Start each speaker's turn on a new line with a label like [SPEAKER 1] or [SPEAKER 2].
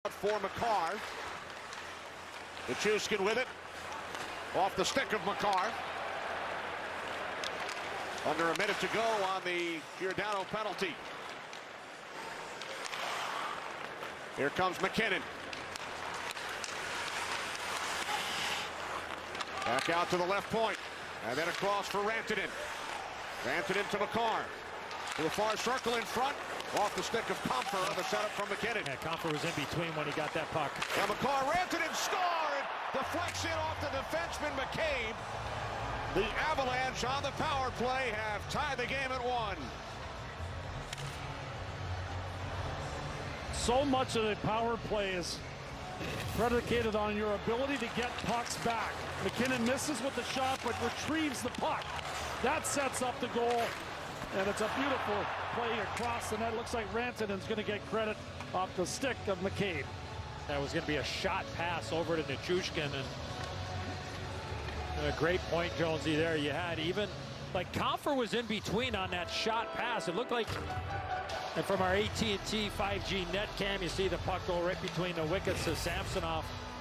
[SPEAKER 1] For Makar. Nichushkin with it. Off the stick of Makar. Under a minute to go on the Giordano penalty. Here comes McKinnon. Back out to the left point. And then across for Rantanen. Rantanen to Makar. To the far circle in front. Off the stick of Compher on the setup from McKinnon.
[SPEAKER 2] Yeah, Compher was in between when he got that puck.
[SPEAKER 1] And Makar Rantanen scored. Deflection off the defenseman McCabe. The Avalanche on the power play have tied the game at 1.
[SPEAKER 3] So much of the power play is predicated on your ability to get pucks back. McKinnon misses with the shot, but retrieves the puck. That sets up the goal, and it's a beautiful play across the net. Looks like Rantanen's going to get credit off the stick of McCabe.
[SPEAKER 2] That was going to be a shot pass over to Nichushkin, and a great point, Jonesy, there. You had even, like, Compher was in between on that shot pass. It looked like, and from our AT&T 5G net cam, you see the puck go right between the wickets of Samsonov